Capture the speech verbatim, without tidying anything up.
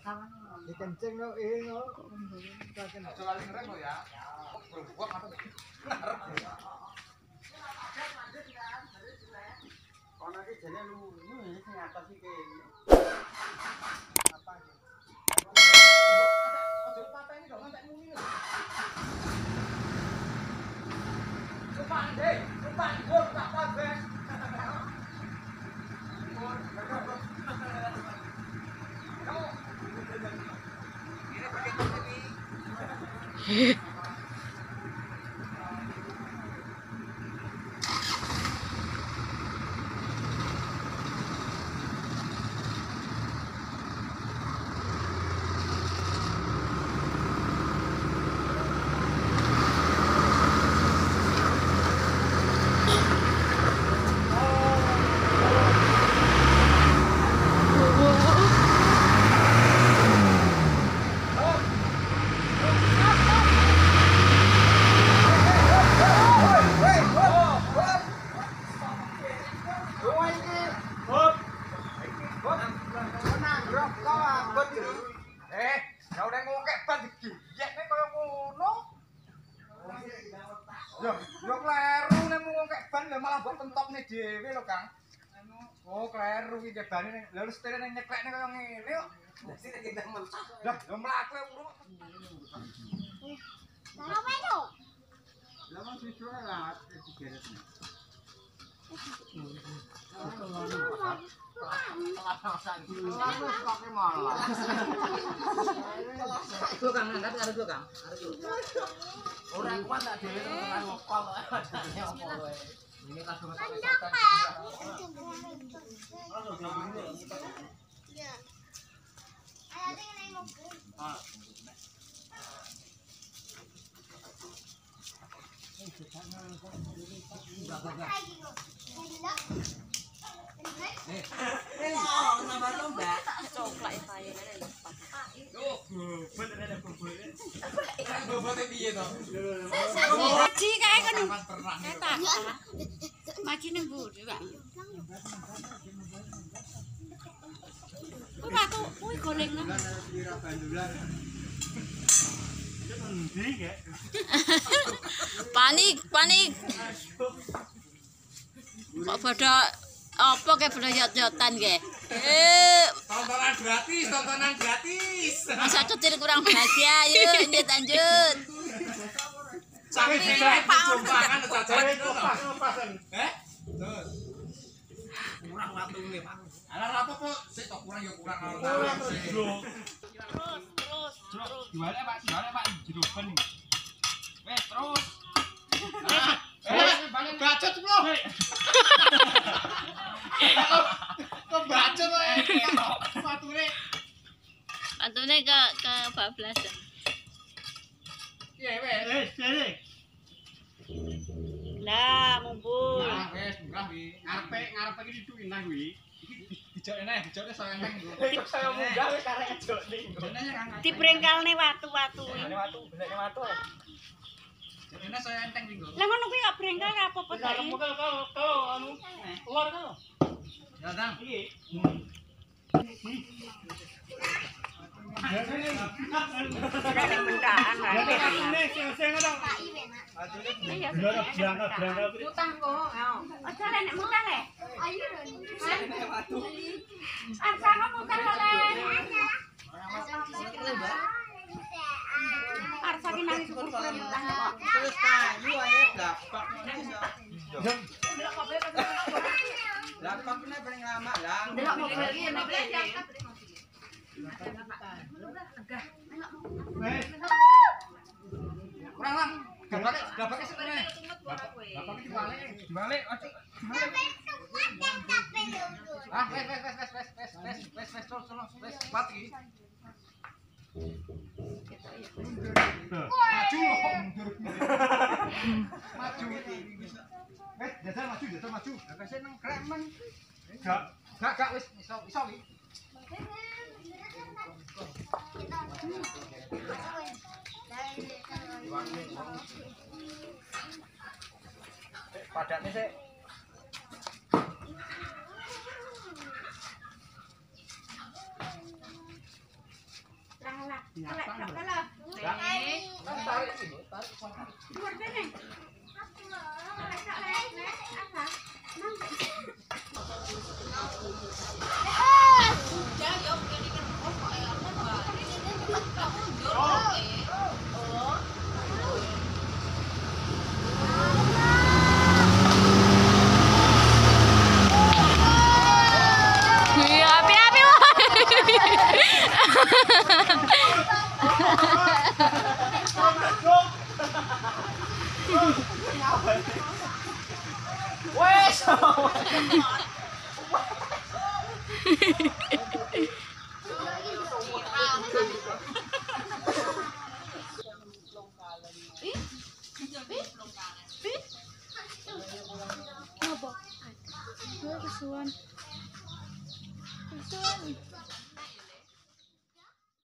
Dikencing no ini no. Selalu ngerem lo ya. Berbuat apa? Kono iki jane lu ini sing atas iki. Apa iki? Ojo pateni dong entek muni lho. Sumpah deh, sumpah gur tak tabes. Hehehe. Oh, kleru iki jebane lha setir ning nyeklekne kaya ngene kok. Dadi nek kita mentah. Lah, yo mlaku urut. Lah apa itu? Lah wong siswa lah digeresne. Ora kuat tak dhewe tekan ngopol. Ini langsung sampai Ya. Ayo tinggal naik mobil. ah Maji kae kan. Eta. Maji nang mburi, Pak. Kuwi batu, kuwi goleng nang. Panik, panik. Kok pada apa ke pada yot-yotan ke? Eh, tontonan gratis, tontonan gratis. masa kecil kurang bahagia, yuk lanjut lanjut. Sampai sini perjumpaan jajan itu eh? Terus. Kurang watune, Pak. Ala apa kok sik kok kurang ya kurang. Terus, terus, terus. Jualnya Pak, jualnya Pak jeroban. Wes terus. Eh, bacot lo. Kok bacot wae. Watune. Watune ke ke bablasan. Iya wes. Eh, sini. Lah, mumpung. Nah, wes murah wi. Ngarepe ngarepe iki dituki nang kuwi. Dijok eneh, dijokne saya neng. Kok saya munggah wis karek ngejok ning. Dibrengkalne watu-watu. Ini watu, benek watu. Ini saya enteng minggu. Lah ngono kuwi gak brengkal ra apa-apa ta. Kamu kalau kalau kalau anu keluar kalau. Ya, Dang. Iki. Bendaan wae. Nek sing ngono. Iya. Berangkat berangkat. Utang kok. Aja nek mutang e. Ayo dong. Arsa kamu mutang oleh. Arsa ki nang sepuluh mutang kok. Terus kayu ae dapak. Dapaknya paling lama lah. Delok mobil iki nek Kurang lang. Dapaknya dapaknya setengah. Dapaknya dibalik, dibalik. Ah, wes wes wes wes wes wes wes wes wes terus terus wes mati. Maju loh kok mundur. Maju. Eh, jajal maju, jajal maju. Kasih nang kremen. Enggak, enggak enggak wis iso iso wi. Padane sik. Kelek, kelek, kelek. Kan tarik ini, tarik sana. Luar dene.